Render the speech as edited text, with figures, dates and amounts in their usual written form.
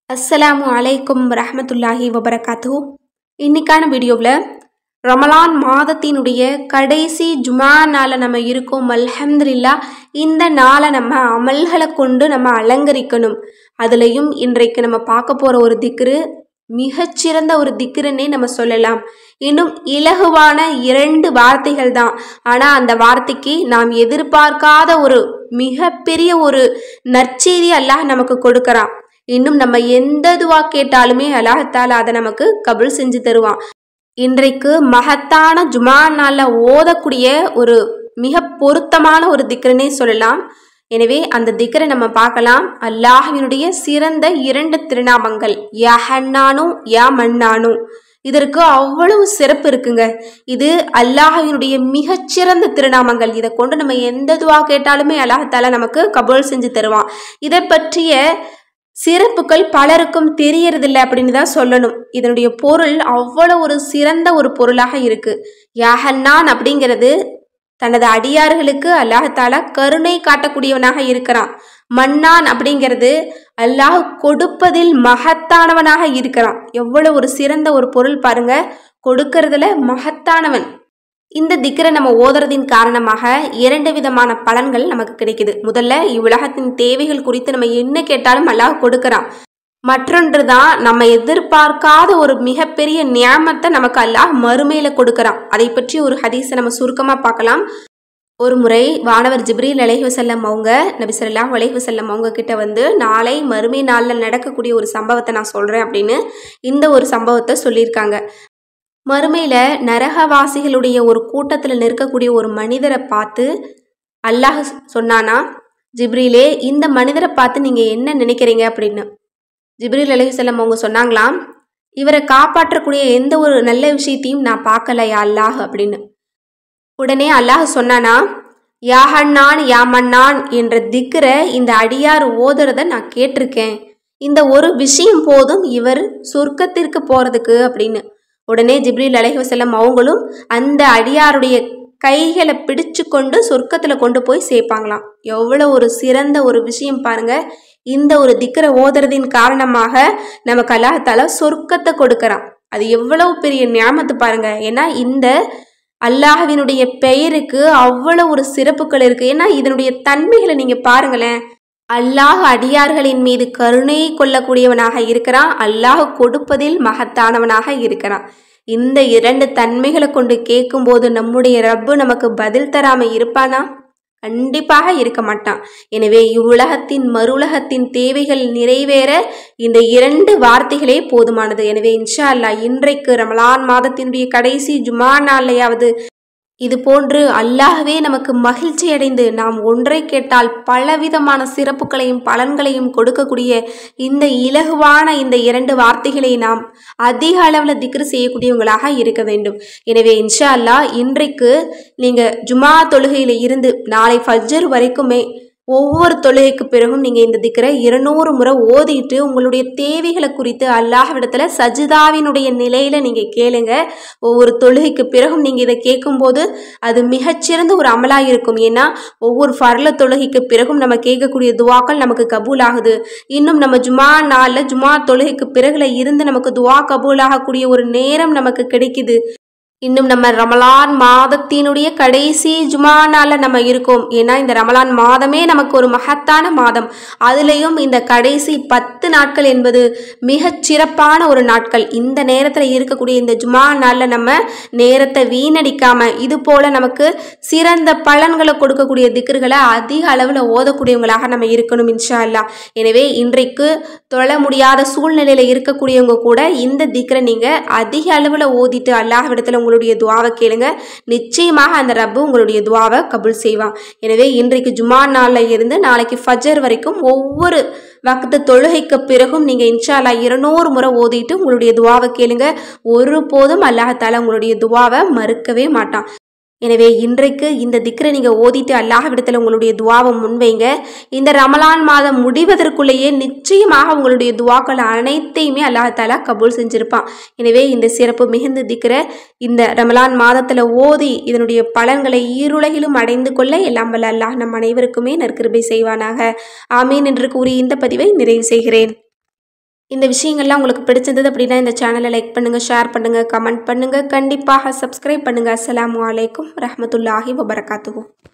அஸ்ஸலாமு அலைக்கும் வரஹ்மத்துல்லாஹி வபரகாத்துஹு. இன்னைக்கான வீடியோவில் ரமலான் மாதத்தினுடைய கடைசி ஜுமா நாளை நம்ம இருக்கோம். அல்ஹம்துலில்லாஹ். இந்த நாளை நம்ம அமல்களை கொண்டு நம்ம அலங்கரிக்கணும். அதுலேயும் இன்றைக்கு நம்ம பார்க்க போகிற ஒரு திக்ரு மிகச்சிறந்த ஒரு திக்ருன்னே நம்ம சொல்லலாம். இன்னும் இலகுவான 2 வார்த்தைகள் தான். ஆனால் அந்த வார்த்தைக்கு நாம் எதிர்பார்க்காத ஒரு மிகப்பெரிய ஒரு நற்செய்தி அல்லாஹ் நமக்கு கொடுக்குறான். இன்னும் நம்ம எந்த துவா கேட்டாலுமே அல்லாஹ்தாலா அதை நமக்கு கபுல் செஞ்சு தருவான். இன்றைக்கு மகத்தான ஜுமா நாளில் ஓதக்கூடிய ஒரு மிக பொருத்தமான ஒரு திக்ருன்னே சொல்லலாம். எனவே அந்த திக்ரை நம்ம பார்க்கலாம். அல்லாஹ்வினுடைய சிறந்த 2 திருநாமங்கள் யா ஹன்னானு யா மன்னானு. இதற்கு அவ்வளவு சிறப்பு இருக்குங்க. இது அல்லாஹ்வினுடைய மிகச்சிறந்த திருநாமங்கள். இதை கொண்டு நம்ம எந்த துவா கேட்டாலுமே அல்லாஹ்தாலா நமக்கு கபூல் செஞ்சு தருவான். இதை பற்றிய சிறப்புகள் பலருக்கும் தெரியறதில்லை அப்படின்னு தான் சொல்லணும். இதனுடைய பொருள் அவ்வளோ ஒரு சிறந்த ஒரு பொருளாக இருக்கு. யாஹன்னான் அப்படிங்கிறது தனது அடியார்களுக்கு அல்லாஹ்தாலா கருணை காட்டக்கூடியவனாக இருக்கிறான். மன்னான் அப்படிங்கிறது அல்லாஹ் கொடுப்பதில் மகத்தானவனாக இருக்கிறான். எவ்வளவு ஒரு சிறந்த ஒரு பொருள் பாருங்க. கொடுக்கறதுல மகத்தானவன். இந்த திக்ரை நம்ம ஓதுறதின் காரணமாக 2 விதமான பலன்கள் நமக்கு கிடைக்குது. முதல்ல இவ்வுலகத்தின் தேவைகள் குறித்து நம்ம என்ன கேட்டாலும் அல்லாஹ் கொடுக்கறான். மற்றொன்று தான் நம்ம எதிர்பார்க்காத ஒரு மிகப்பெரிய நியாமத்தை நமக்கு அல்லாஹ் மறுமையில கொடுக்கறான். அதை பற்றி ஒரு ஹதீஸை நம்ம சுருக்கமாக பார்க்கலாம். ஒரு முறை வானவர் ஜிப்ரீல் அலைஹி வஸல்லம் அவங்க நபி ஸல்லல்லாஹு அலைஹி வஸல்லம் அவங்க கிட்ட வந்து நாளை மறுமை நாளில் நடக்கக்கூடிய ஒரு சம்பவத்தை நான் சொல்கிறேன் அப்படின்னு இந்த ஒரு சம்பவத்தை சொல்லியிருக்காங்க. மறுமையில் நரகவாசிகளுடைய ஒரு கூட்டத்தில் நிற்கக்கூடிய ஒரு மனிதரை பார்த்து அல்லாஹ் சொன்னானா, ஜிப்ரீலே இந்த மனிதரை பார்த்து நீங்கள் என்ன நினைக்கிறீங்க அப்படின்னு. ஜிப்ரீல் அலைஹிஸ்ஸலாம் அவங்க சொன்னாங்களாம், இவரை காப்பாற்றக்கூடிய எந்த ஒரு நல்ல விஷயத்தையும் நான் பார்க்கல யா அல்லாஹ் அப்படின்னு. உடனே அல்லாஹ் சொன்னானா, யா ஹன்னான் யா மன்னான் என்ற திக்ரை இந்த அடியார் ஓதுறதை நான் கேட்டிருக்கேன். இந்த ஒரு விஷயம் போதும் இவர் சொர்க்கத்திற்கு போகிறதுக்கு அப்படின்னு. உடனே ஜிப்ரீல் அலைஹி வஸல்லம் அவங்களும் அந்த அடியாருடைய கைகளை பிடிச்சு கொண்டு சொர்க்கத்தில் கொண்டு போய் சேர்ப்பாங்களாம். எவ்வளோ ஒரு சிறந்த ஒரு விஷயம் பாருங்க. இந்த ஒரு திக்ரை ஓதுறதின் காரணமாக நமக்கு அல்லாஹ்தாலா சொர்க்கத்தை கொடுக்கறான். அது எவ்வளவு பெரிய நியாமத்து பாருங்க. ஏன்னா இந்த அல்லாஹ்வினுடைய பெயருக்கு அவ்வளோ ஒரு சிறப்புகள் இருக்கு. ஏன்னா இதனுடைய தன்மைகளை நீங்க பாருங்களேன். அல்லாஹ் அடியார்களின் மீது கருணை கொள்ளக்கூடியவனாக இருக்கிறான். அல்லாஹ் கொடுப்பதில் மகத்தானவனாக இருக்கிறான். இந்த 2 தன்மைகளை கொண்டு கேட்கும்போது நம்முடைய ரப்பு நமக்கு பதில் தராம இருப்பானா? கண்டிப்பாக இருக்க மாட்டான். எனவே இவ்வுலகத்தின் மறுவுலகத்தின் தேவைகள் நிறைவேற இந்த 2 வார்த்தைகளே போதுமானது. எனவே இன்ஷா அல்லாஹ் இன்றைக்கு ரமலான் மாதத்தினுடைய கடைசி ஜுமா நாளையாவது இது போன்று அல்லாஹ்வே நமக்கு மகிழ்ச்சி அடைந்து நாம் ஒன்றை கேட்டால் பலவிதமான சிறப்புகளையும் பலன்களையும் கொடுக்கக்கூடிய இந்த இலகுவான இந்த 2 வார்த்தைகளை நாம் அதிக அளவில் திக்ரு செய்யக்கூடியவங்களாக இருக்க வேண்டும். எனவே இன்ஷா அல்லாஹ் இன்றைக்கு நீங்கள் ஜுமா தொழுகையில் இருந்து நாளை ஃபஜ்ர் வரைக்குமே ஒவ்வொரு தொழுகைக்கு பிறகும் நீங்கள் இந்த திக்ரை 200 முறை ஓதிட்டு உங்களுடைய தேவைகளை குறித்து அல்லாஹ்விடத்தில் சஜிதாவினுடைய நிலையில் நீங்கள் கேளுங்க. ஒவ்வொரு தொழுகைக்கு பிறகும் நீங்கள் இதை கேட்கும்போது அது மிகச்சிறந்த ஒரு அமலாக இருக்கும். ஏன்னா ஒவ்வொரு ஃபர்ல தொழுகைக்கு பிறகும் நம்ம கேட்கக்கூடிய துவாக்கள் நமக்கு கபூல் ஆகுது. இன்னும் நம்ம ஜுமா நாளில் ஜுமா தொழுகைக்கு பிறகுல இருந்து நமக்கு துவா கபூல் ஆகக்கூடிய ஒரு நேரம் நமக்கு கிடைக்குது. இன்னும் நம்ம ரமலான் மாதத்தினுடைய கடைசி ஜுமா நாளில் நம்ம இருக்கோம். ஏன்னா இந்த ரமலான் மாதமே நமக்கு ஒரு மகத்தான மாதம். அதுலேயும் இந்த கடைசி 10 நாட்கள் என்பது மிகச் சிறப்பான ஒரு நாட்கள். இந்த நேரத்தில் இருக்கக்கூடிய இந்த ஜுமா நாளில் நம்ம நேரத்தை வீணடிக்காம இது போல நமக்கு சிறந்த பலன்களை கொடுக்கக்கூடிய திக்ருகளை அதிக அளவில் ஓதக்கூடியவங்களாக நம்ம இருக்கணும் இன்ஷா அல்லாஹ். எனவே இன்றைக்கு தொழ முடியாத சூழ்நிலையில் இருக்கக்கூடியவங்க கூட இந்த திக்ரை நீங்கள் அதிக அளவில் ஓதிட்டு அல்லாஹ்விடத்தில் உங்களுடைய துவாவை கேளுங்க. நிச்சயமாக அந்த ரப்பு உங்களுடைய துவாவை கபூல் செய்வான். எனவே இன்றைக்கு ஜுமா நாளில் இருந்து நாளைக்கு ஃபஜ்ர் வரைக்கும் ஒவ்வொரு வக்து தொழுகைக்கு பிறகும் நீங்கள் இன்ஷா அல்லாஹ் 200 முறை ஓதிட்டு உங்களுடைய துவாவை கேளுங்க. ஒருபோதும் அல்லாஹ்தாலா உங்களுடைய துவாவை மறுக்கவே மாட்டான். எனவே இன்றைக்கு இந்த திக்ரை நீங்கள் ஓதிட்டு அல்லாஹ்விடத்தில் உங்களுடைய துவாவை முன்வைங்க. இந்த ரமலான் மாதம் முடிவதற்குள்ளேயே நிச்சயமாக உங்களுடைய துவாக்கள் அனைத்தையுமே அல்லாஹ்தாலா கபூல் செஞ்சிருப்பான். எனவே இந்த சிறப்பு மிகுந்த திக்ரை இந்த ரமலான் மாதத்தில் ஓதி இதனுடைய பலன்களை ஈருலகிலும் அடைந்து கொள்ள எல்லாம் வல்ல அல்லாஹ் நம் அனைவருக்குமே நற்கிருபை செய்வானாக. ஆமீன் என்று கூறி இந்த பதிவை நிறைவு செய்கிறேன். இந்த விஷயங்கள்லாம் உங்களுக்கு பிடிச்சிருந்தது அப்படின்னா இந்த சேனலை லைக் பண்ணுங்கள், ஷேர் பண்ணுங்கள், கமெண்ட் பண்ணுங்கள், கண்டிப்பாக சப்ஸ்கிரைப் பண்ணுங்கள். அஸ்ஸலாமு அலைக்கும் ரஹ்மத்துல்லாஹி வபரகாத்துஹு.